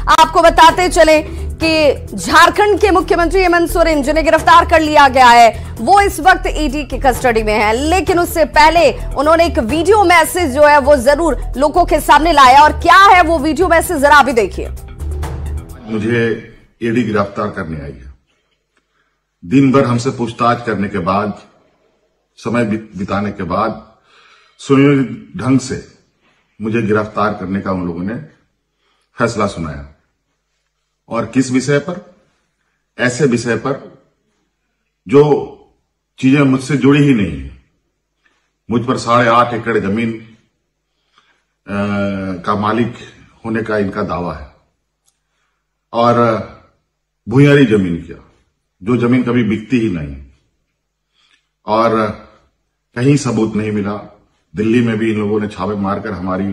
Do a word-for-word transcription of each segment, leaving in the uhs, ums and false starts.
आपको बताते चले कि झारखंड के मुख्यमंत्री हेमंत सोरेन जिन्हें गिरफ्तार कर लिया गया है वो इस वक्त ईडी की कस्टडी में है, लेकिन उससे पहले उन्होंने एक वीडियो मैसेज जो है वो जरूर लोगों के सामने लाया। और क्या है वो वीडियो मैसेज, जरा अभी देखिए। मुझे ईडी गिरफ्तार करने आई है। दिन भर हमसे पूछताछ करने के बाद, समय बिताने के बाद सुनियोजित ढंग से मुझे गिरफ्तार करने का उन लोगों ने फैसला सुनाया। और किस विषय पर? ऐसे विषय पर जो चीजें मुझसे जुड़ी ही नहीं है। मुझ पर साढ़े आठ एकड़ जमीन आ, का मालिक होने का इनका दावा है और भूयारी जमीन किया, जो जमीन कभी बिकती ही नहीं और कहीं सबूत नहीं मिला। दिल्ली में भी इन लोगों ने छापे मारकर हमारी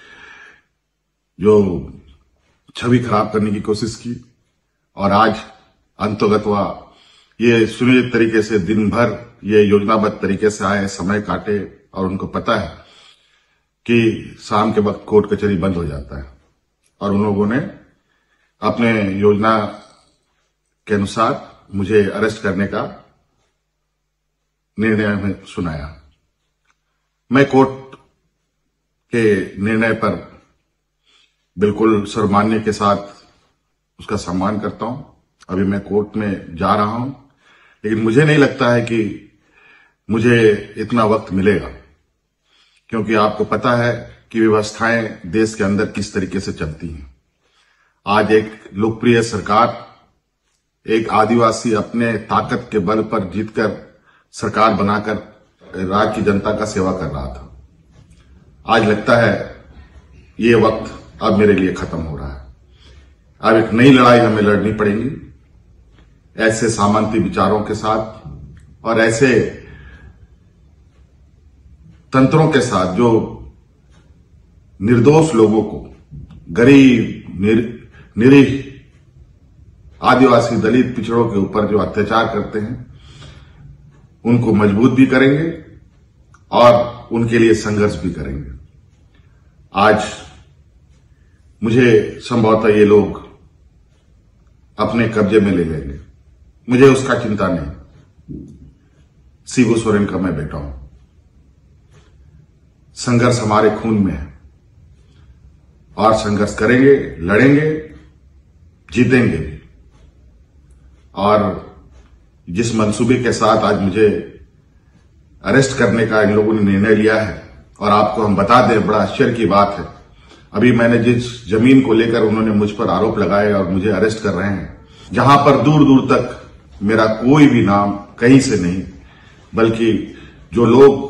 जो छवि खराब करने की कोशिश की और आज अंतोगत्वा ये सुनियोजित तरीके से दिन भर ये योजनाबद्ध तरीके से आए, समय काटे और उनको पता है कि शाम के वक्त कोर्ट कचहरी बंद हो जाता है और उन लोगों ने अपने योजना के अनुसार मुझे अरेस्ट करने का निर्णय में सुनाया। मैं कोर्ट के निर्णय पर बिल्कुल सर्वमान्य के साथ उसका सम्मान करता हूं। अभी मैं कोर्ट में जा रहा हूं, लेकिन मुझे नहीं लगता है कि मुझे इतना वक्त मिलेगा, क्योंकि आपको पता है कि व्यवस्थाएं देश के अंदर किस तरीके से चलती हैं। आज एक लोकप्रिय सरकार, एक आदिवासी अपने ताकत के बल पर जीतकर सरकार बनाकर राज्य की जनता का सेवा कर रहा था। आज लगता है ये वक्त अब मेरे लिए खत्म हो रहा है। अब एक नई लड़ाई हमें लड़नी पड़ेगी ऐसे सामंती विचारों के साथ और ऐसे तंत्रों के साथ जो निर्दोष लोगों को, गरीब, निर, निरीह आदिवासी, दलित, पिछड़ों के ऊपर जो अत्याचार करते हैं उनको मजबूत भी करेंगे और उनके लिए संघर्ष भी करेंगे। आज मुझे संभवतः ये लोग अपने कब्जे में ले लेंगे, मुझे उसका चिंता नहीं। शिबू सोरेन का मैं बेटा हूं। संघर्ष हमारे खून में है और संघर्ष करेंगे, लड़ेंगे, जीतेंगे भी। और जिस मंसूबे के साथ आज मुझे अरेस्ट करने का इन लोगों ने निर्णय लिया है, और आपको हम बता दें, बड़ा आश्चर्य की बात है, अभी मैंने जिस जमीन को लेकर उन्होंने मुझ पर आरोप लगाए और मुझे अरेस्ट कर रहे हैं, जहां पर दूर दूर तक मेरा कोई भी नाम कहीं से नहीं, बल्कि जो लोग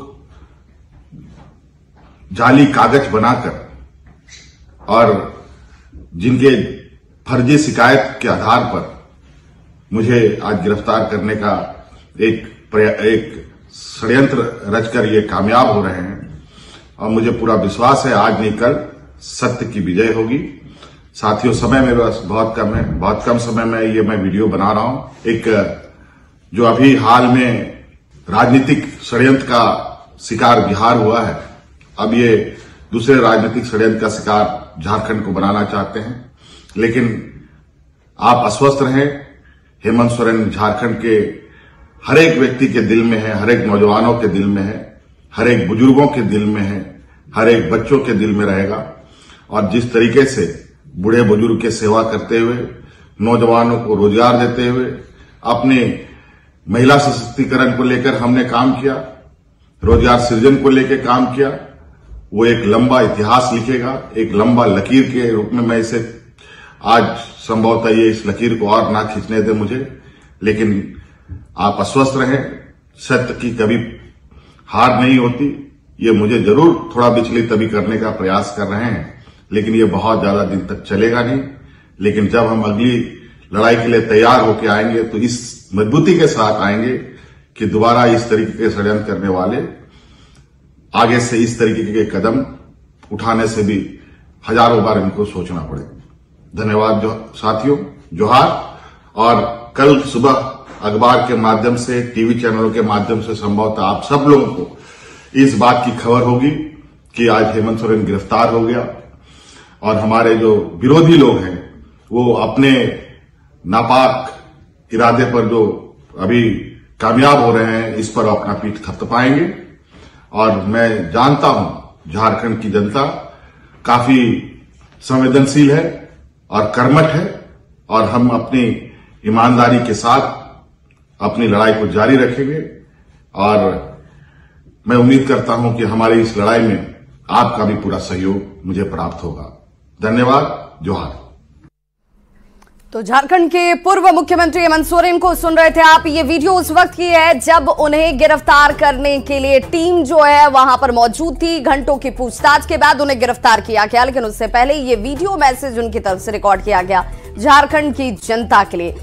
जाली कागज बनाकर और जिनके फर्जी शिकायत के आधार पर मुझे आज गिरफ्तार करने का एक एक षड्यंत्र रचकर ये कामयाब हो रहे हैं। और मुझे पूरा विश्वास है आज नहीं कल सत्य की विजय होगी। साथियों, समय में बस बहुत कम है, बहुत कम समय में ये मैं वीडियो बना रहा हूं। एक जो अभी हाल में राजनीतिक षड्यंत्र का शिकार बिहार हुआ है, अब ये दूसरे राजनीतिक षड्यंत्र का शिकार झारखंड को बनाना चाहते हैं। लेकिन आप आश्वस्त रहें, हेमंत सोरेन झारखंड के हर एक व्यक्ति के दिल में है, हर एक नौजवानों के दिल में है, हर एक बुजुर्गों के दिल में है, हर एक बच्चों के दिल में रहेगा। और जिस तरीके से बूढ़े बुजुर्ग की सेवा करते हुए, नौजवानों को रोजगार देते हुए, अपने महिला सशक्तिकरण को लेकर हमने काम किया, रोजगार सृजन को लेकर काम किया, वो एक लंबा इतिहास लिखेगा। एक लंबा लकीर के रूप में मैं इसे आज संभवतः ये इस लकीर को और ना खींचने दे मुझे, लेकिन आप आश्वस्त रहें, सत्य की कभी हार नहीं होती। ये मुझे जरूर थोड़ा विचलित अभी करने का प्रयास कर रहे हैं, लेकिन ये बहुत ज्यादा दिन तक चलेगा नहीं। लेकिन जब हम अगली लड़ाई के लिए तैयार होकर आएंगे तो इस मजबूती के साथ आएंगे कि दोबारा इस तरीके के षड्यंत्र करने वाले आगे से इस तरीके के कदम उठाने से भी हजारों बार इनको सोचना पड़े। धन्यवाद जो साथियों, जोहार। और कल सुबह अखबार के माध्यम से, टीवी चैनलों के माध्यम से संभवतः आप सब लोगों को इस बात की खबर होगी कि आज हेमंत सोरेन गिरफ्तार हो गया और हमारे जो विरोधी लोग हैं वो अपने नापाक इरादे पर जो अभी कामयाब हो रहे हैं इस पर अपना पीठ थपथपाएंगे। और मैं जानता हूं झारखंड की जनता काफी संवेदनशील है और कर्मठ है और हम अपनी ईमानदारी के साथ अपनी लड़ाई को जारी रखेंगे। और मैं उम्मीद करता हूं कि हमारी इस लड़ाई में आपका भी पूरा सहयोग मुझे प्राप्त होगा। धन्यवाद। जोहार। तो झारखंड के पूर्व मुख्यमंत्री हेमंत सोरेन को सुन रहे थे आप। ये वीडियो उस वक्त की है जब उन्हें गिरफ्तार करने के लिए टीम जो है वहां पर मौजूद थी। घंटों की पूछताछ के बाद उन्हें गिरफ्तार किया गया, लेकिन उससे पहले ये वीडियो मैसेज उनकी तरफ से रिकॉर्ड किया गया झारखंड की जनता के लिए।